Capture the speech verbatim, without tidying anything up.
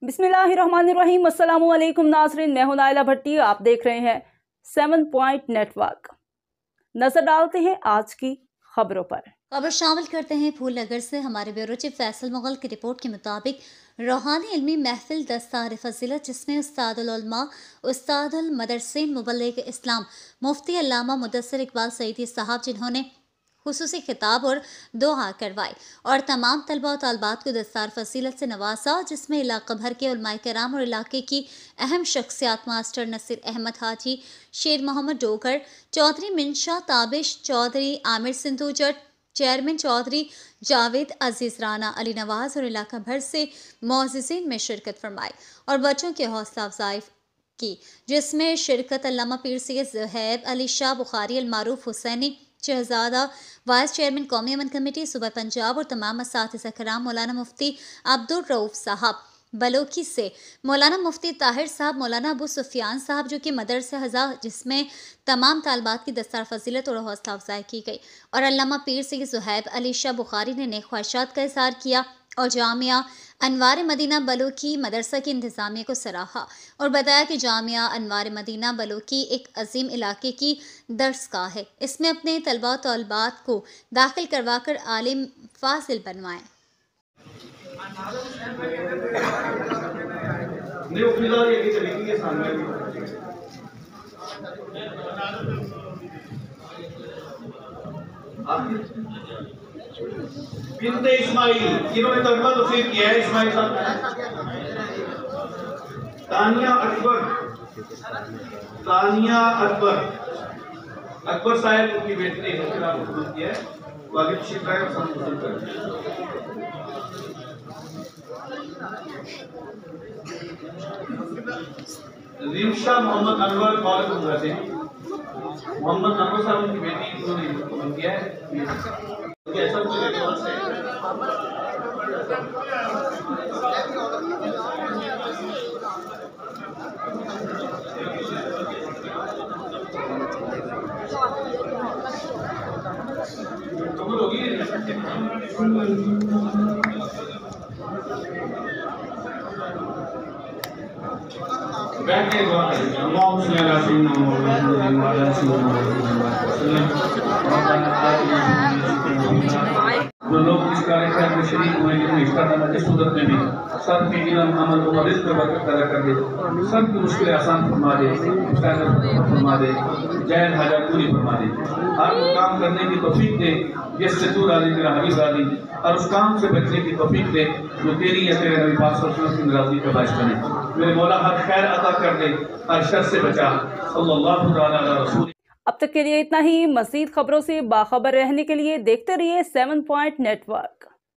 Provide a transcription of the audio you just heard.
बिस्मिल्लाहिर्रहमानिर्रहीम। अस्सलामु अलैकुम नाज़रीन, मैं हूं नाइला भट्टी। आप देख रहे हैं सेवन पॉइंट नेटवर्क। नजर डालते हैं आज की खबरों पर। खबर शामिल करते हैं फूलनगर से। हमारे ब्यूरो चीफ फैसल मुगल की रिपोर्ट के मुताबिक रूहानी इल्मी महफिल दस्तार फजीलत, जिसमें उस्तादुल उलमा उस्तादुल मदरसीन मुबल्लिग इस्लाम मुफ्ती अल्लामा मुदस्सिर इकबाल सईदी साहब, जिन्होंने खुसूसी खिताब और दुआ करवाई और तमाम तलबा और तालबात को दस्तार फसीलत से नवाजा, जिसमें इलाका भर के उलमाए कराम और इलाके की अहम शख्सियात मास्टर नसीर अहमद हाजी, शेर मोहम्मद डोगर, चौधरी मिनशा ताबिश, चौधरी आमिर सिंधु जट, चेयरमैन चौधरी जावेद अजीज राना, अली नवाज और इलाका भर से मौज़िज़ीन में शिरकत फरमाई और बच्चों की हौसला अफजाई की, जिसमें शिरकत अल्लामा पीर सैयद ज़ुहैब अली शाह बुखारी, अलमारूफ हुसैनी शहजादा, वाइस चेयरमैन कौमी अमन कमेटी सूबा पंजाब और तमाम असातिज़ा कराम, मौलाना मुफ्ती अब्दुल रऊफ साहब बलोकी से, मौलाना मुफ्ती ताहिर साहब, मौलाना अबू सुफियान साहब जो कि मदरसा हज़ा, जिसमें तमाम तालबात की दस्तार फजीलत और हौसला अफजाई की गई और अल्लामा पीर सैयद ज़ुहैब अली शाह बुखारी ने नेक ख्वाहिशात का इज़हार किया और जामिया अनवार मदीना बलोकी मदरसा की इंतज़ामिया को सराहा और बताया कि जामिया अनवार मदीना बलोकी एक अजीम इलाके की दर्सगाह है। इसमें अपने तलबा और तलबात को दाखिल करवा कर आलिम फाजिल बनवाएं। बिन्ते इस्माइल, जिन्होंने तर्जुमा तफसीर किया है, इस्माइल साहब। तानिया अकबर, तानिया अकबर अकबर साहब उनकी बेटी ने इंतखाब किया है। वालिद शिकायत और संबोधन कर रिमशा मोहम्मद अनवर कॉलेज हुआ थे। मोहम्मद अनवर साहब उनकी बेटी, उन्होंने इंतखाब किया है। ऐसा कुछ से कबूल होगी। बैठे जो लोग इस कार्यक्रम में शरीक हुए, जिन्हें हिस्सा डाला जिस सूरत में भी, सब के इल्म अमल को रिज़्क़ बरकत पैदा कर दे, सब की मुश्किलें आसान फरमा दे, फरमा दे, जैन हाजत पूरी फरमा दे, हर वो काम करने की तौफीक दे जिससे तू राज़ी, तेरा हबीब राज़ी, और उस काम से बचने की तौफीक दे जो तेरी या तेरे नबी पाक सल्लल्लाहु अलैहि वसल्लम की नाराज़गी का बाइस बने। मेरे मौला हर खैर अता कर दे, हर शर से बचा। सल्लल्लाहु अलैहि वसल्लम। अब तक के लिए इतना ही। मज़ीद खबरों से बाखबर रहने के लिए देखते रहिए सेवन पॉइंट नेटवर्क।